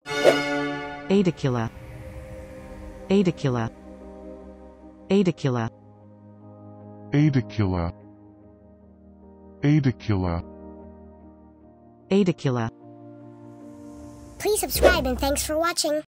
Aedicula. Aedicula. Aedicula. Aedicula. Aedicula. Aedicula. Please subscribe and thanks for watching.